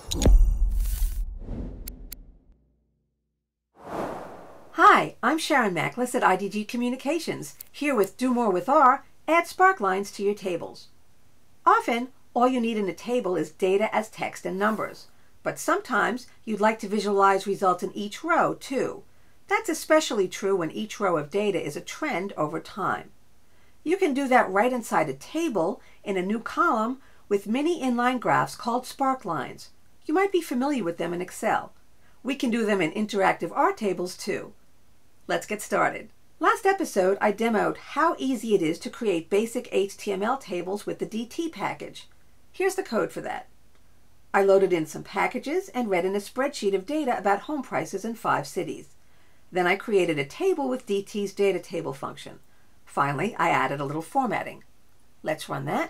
Hi, I'm Sharon Mackless at IDG Communications, here with Do More with R, add sparklines to your tables. Often, all you need in a table is data as text and numbers, but sometimes you'd like to visualize results in each row too. That's especially true when each row of data is a trend over time. You can do that right inside a table in a new column with mini inline graphs called sparklines. You might be familiar with them in Excel. We can do them in interactive R tables too. Let's get started. Last episode, I demoed how easy it is to create basic HTML tables with the DT package. Here's the code for that. I loaded in some packages and read in a spreadsheet of data about home prices in 5 cities. Then I created a table with DT's data table function. Finally, I added a little formatting. Let's run that.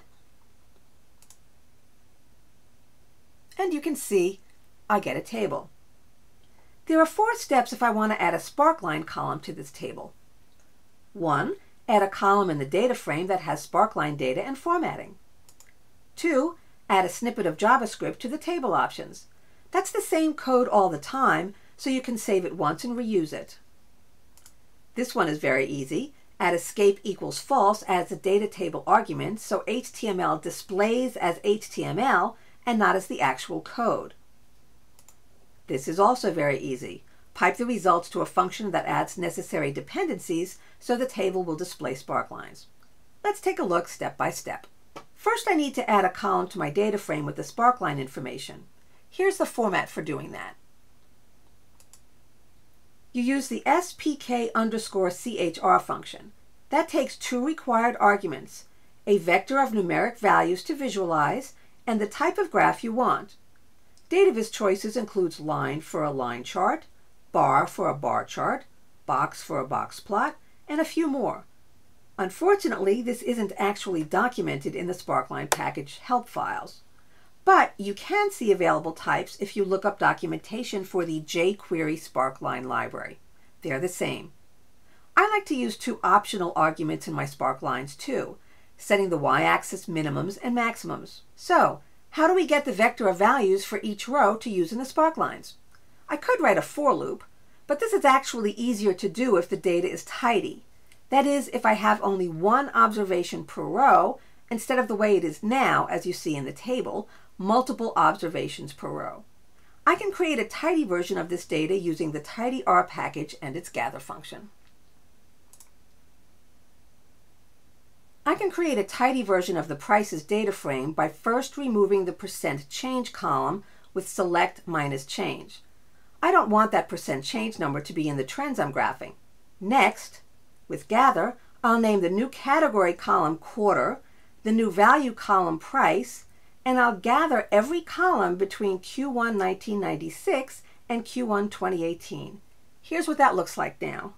And you can see I get a table. There are 4 steps if I want to add a sparkline column to this table. 1. Add a column in the data frame that has sparkline data and formatting. 2. Add a snippet of JavaScript to the table options. That's the same code all the time, so you can save it once and reuse it. This one is very easy. Add escape equals false as a data table argument, so HTML displays as HTML and not as the actual code. This is also very easy. Pipe the results to a function that adds necessary dependencies so the table will display sparklines. Let's take a look step by step. First, I need to add a column to my data frame with the sparkline information. Here's the format for doing that. You use the spk_chr function. That takes 2 required arguments, a vector of numeric values to visualize, and the type of graph you want. Dataviz choices includes line for a line chart, bar for a bar chart, box for a box plot, and a few more. Unfortunately, this isn't actually documented in the Sparkline package help files. But you can see available types if you look up documentation for the jQuery Sparkline library. They're the same. I like to use 2 optional arguments in my sparklines too, setting the y-axis minimums and maximums. So, how do we get the vector of values for each row to use in the sparklines? I could write a for loop, but this is actually easier to do if the data is tidy. That is, if I have only 1 observation per row, instead of the way it is now, as you see in the table, multiple observations per row. I can create a tidy version of this data using the tidyr package and its gather function. I can create a tidy version of the prices data frame by first removing the % change column with select minus change. I don't want that % change number to be in the trends I'm graphing. Next, with gather, I'll name the new category column quarter, the new value column price, and I'll gather every column between Q1 1996 and Q1 2018. Here's what that looks like now.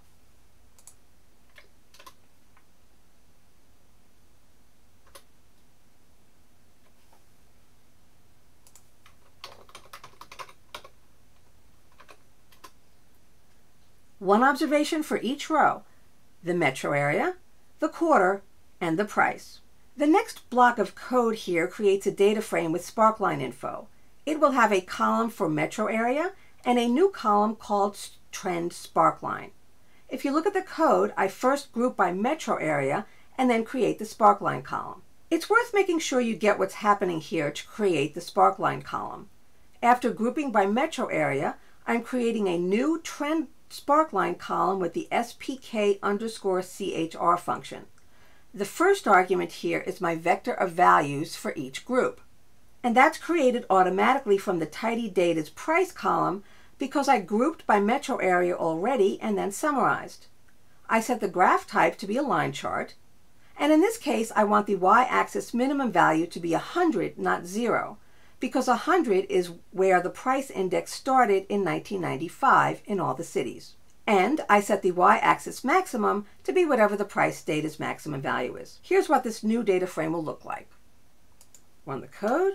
One observation for each row, the metro area, the quarter, and the price. The next block of code here creates a data frame with sparkline info. It will have a column for metro area and a new column called trend sparkline. If you look at the code, I first group by metro area and then create the sparkline column. It's worth making sure you get what's happening here to create the sparkline column. After grouping by metro area, I'm creating a new trend sparkline column with the spk_chr function. The first argument here is my vector of values for each group. And that's created automatically from the tidy data's price column because I grouped by metro area already and then summarized. I set the graph type to be a line chart, and in this case I want the y-axis minimum value to be 100, not 0, because 100 is where the price index started in 1995 in all the cities. And I set the y-axis maximum to be whatever the price data's maximum value is. Here's what this new data frame will look like. Run the code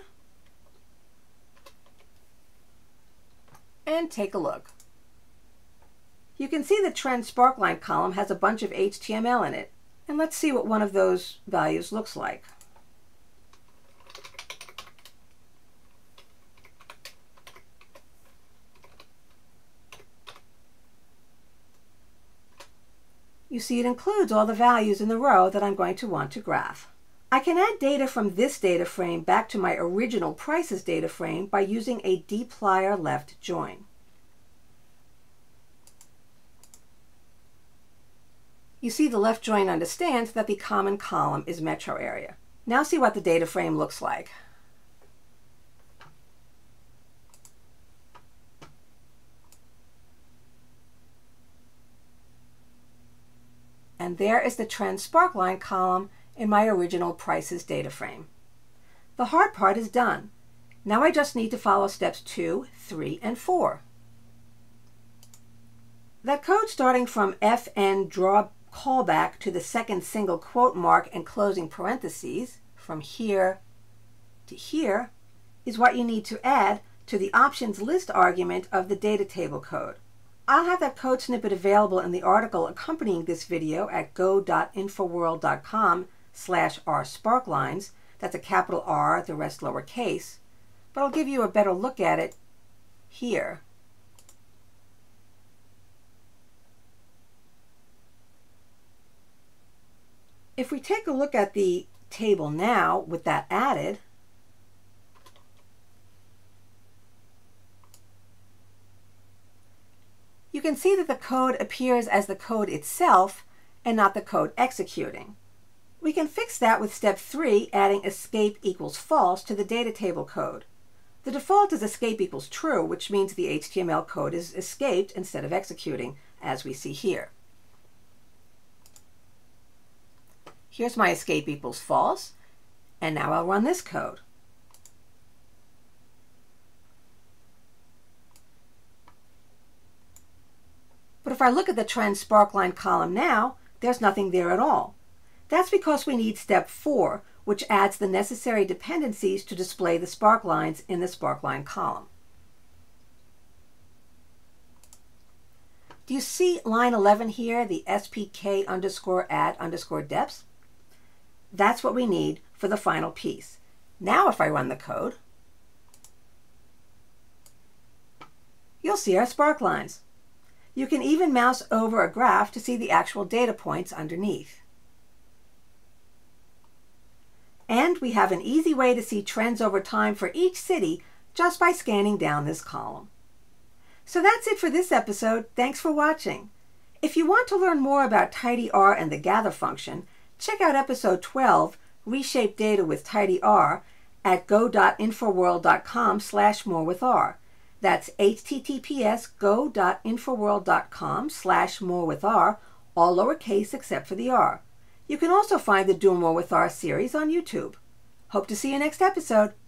and take a look. You can see the trend sparkline column has a bunch of HTML in it. And let's see what one of those values looks like. You see it includes all the values in the row that I'm going to want to graph. I can add data from this data frame back to my original prices data frame by using a dplyr left join. You see the left join understands that the common column is metro area. Now see what the data frame looks like. And there is the trend sparkline column in my original prices data frame. The hard part is done. Now I just need to follow steps 2, 3, and 4. That code starting from FN draw callback to the second single quote mark and closing parentheses from here to here is what you need to add to the options list argument of the data table code. I'll have that code snippet available in the article accompanying this video at go.infoworld.com/rsparklines. That's a capital R, the rest lowercase. But I'll give you a better look at it here. If we take a look at the table now with that added, you can see that the code appears as the code itself and not the code executing. We can fix that with step 3, adding escape equals false to the data table code. The default is escape equals true, which means the HTML code is escaped instead of executing, as we see here. Here's my escape equals false, and now I'll run this code. But if I look at the trend sparkline column now, there's nothing there at all. That's because we need step 4, which adds the necessary dependencies to display the sparklines in the sparkline column. Do you see line 11 here, the spk underscore add underscore depths? That's what we need for the final piece. Now if I run the code, you'll see our sparklines. You can even mouse over a graph to see the actual data points underneath. And we have an easy way to see trends over time for each city just by scanning down this column. So that's it for this episode. Thanks for watching. If you want to learn more about tidyr and the gather function, check out episode 12, Reshape Data with tidyr, at go.infoworld.com/morewithr. That's https://go.infoworld.com/morewithr, all lowercase except for the R. You can also find the Do More with R series on YouTube. Hope to see you next episode.